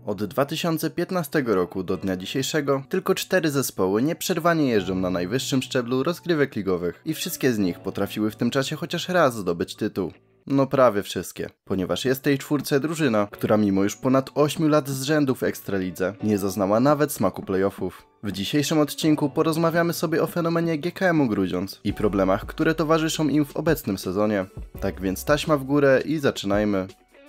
Od 2015 roku do dnia dzisiejszego tylko 4 zespoły nieprzerwanie jeżdżą na najwyższym szczeblu rozgrywek ligowych i wszystkie z nich potrafiły w tym czasie chociaż raz zdobyć tytuł. No prawie wszystkie, ponieważ jest w tej czwórce drużyna, która mimo już ponad 8 lat z rzędu w Ekstralidze nie zaznała nawet smaku playoffów. W dzisiejszym odcinku porozmawiamy sobie o fenomenie GKM-u Grudziądz i problemach, które towarzyszą im w obecnym sezonie. Tak więc taśma w górę i zaczynajmy.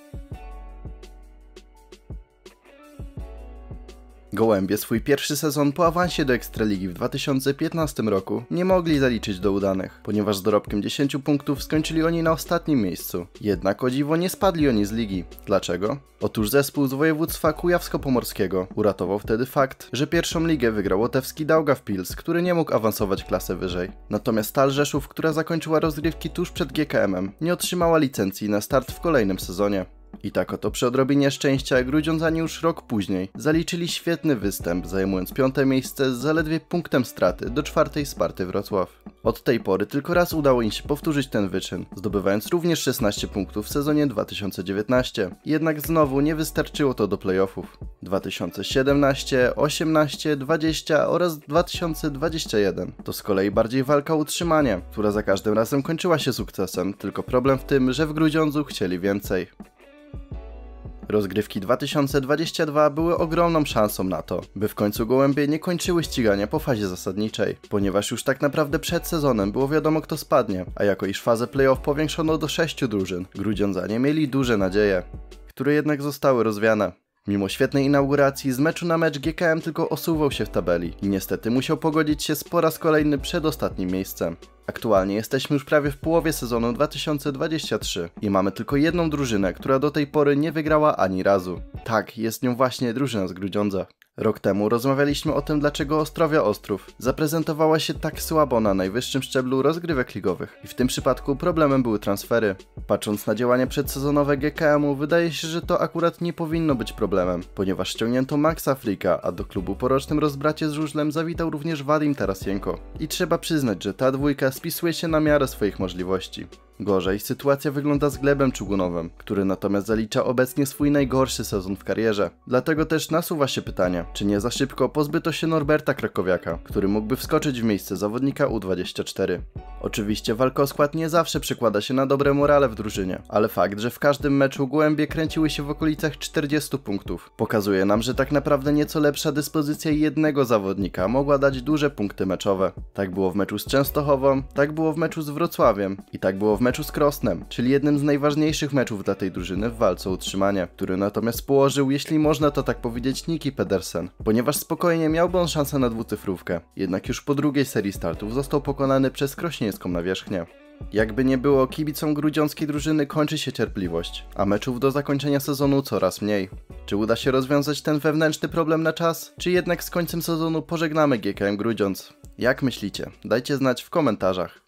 Gołębie swój pierwszy sezon po awansie do Ekstraligi w 2015 roku nie mogli zaliczyć do udanych, ponieważ z dorobkiem 10 punktów skończyli oni na ostatnim miejscu. Jednak o dziwo nie spadli oni z ligi. Dlaczego? Otóż zespół z województwa kujawsko-pomorskiego uratował wtedy fakt, że pierwszą ligę wygrał łotewski Daugavpils, który nie mógł awansować klasę wyżej. Natomiast Stal Rzeszów, która zakończyła rozgrywki tuż przed GKM-em, nie otrzymała licencji na start w kolejnym sezonie. I tak oto przy odrobinie szczęścia Grudziądzanie już rok później zaliczyli świetny występ, zajmując 5. miejsce z zaledwie punktem straty do 4. Sparty Wrocław. Od tej pory tylko raz udało im się powtórzyć ten wyczyn, zdobywając również 16 punktów w sezonie 2019. Jednak znowu nie wystarczyło to do playoffów. 2017, 18, 20 oraz 2021 to z kolei bardziej walka o utrzymanie, która za każdym razem kończyła się sukcesem, tylko problem w tym, że w Grudziądzu chcieli więcej. Rozgrywki 2022 były ogromną szansą na to, by w końcu Gołębie nie kończyły ścigania po fazie zasadniczej, ponieważ już tak naprawdę przed sezonem było wiadomo kto spadnie, a jako iż fazę playoff powiększono do 6 drużyn, Grudziądzanie mieli duże nadzieje, które jednak zostały rozwiane. Mimo świetnej inauguracji z meczu na mecz GKM tylko osuwał się w tabeli i niestety musiał pogodzić się po raz kolejny przedostatnim miejscem. Aktualnie jesteśmy już prawie w połowie sezonu 2023 i mamy tylko jedną drużynę, która do tej pory nie wygrała ani razu. Tak, jest nią właśnie drużyna z Grudziądza. Rok temu rozmawialiśmy o tym, dlaczego Ostrowia Ostrów zaprezentowała się tak słabo na najwyższym szczeblu rozgrywek ligowych i w tym przypadku problemem były transfery. Patrząc na działania przedsezonowe GKM-u, wydaje się, że to akurat nie powinno być problemem, ponieważ ściągnięto Maxa Frika, a do klubu po rocznym rozbracie z żużlem zawitał również Wadim Tarasienko. I trzeba przyznać, że ta dwójka spisuje się na miarę swoich możliwości. Gorzej sytuacja wygląda z Glebem Czugunowem, który natomiast zalicza obecnie swój najgorszy sezon w karierze. Dlatego też nasuwa się pytanie, czy nie za szybko pozbyto się Norberta Krakowiaka, który mógłby wskoczyć w miejsce zawodnika U24. Oczywiście walka o skład nie zawsze przekłada się na dobre morale w drużynie, ale fakt, że w każdym meczu Gołębie kręciły się w okolicach 40 punktów, pokazuje nam, że tak naprawdę nieco lepsza dyspozycja jednego zawodnika mogła dać duże punkty meczowe. Tak było w meczu z Częstochową, tak było w meczu z Wrocławiem i tak było w meczu z Krosnem, czyli jednym z najważniejszych meczów dla tej drużyny w walce o utrzymanie, który natomiast położył, jeśli można to tak powiedzieć, Niki Pedersen, ponieważ spokojnie miałby on szansę na dwucyfrówkę, jednak już po drugiej serii startów został pokonany przez krośnieńską nawierzchnię. Jakby nie było, kibicom grudziąckiej drużyny kończy się cierpliwość, a meczów do zakończenia sezonu coraz mniej. Czy uda się rozwiązać ten wewnętrzny problem na czas, czy jednak z końcem sezonu pożegnamy GKM Grudziądz? Jak myślicie? Dajcie znać w komentarzach.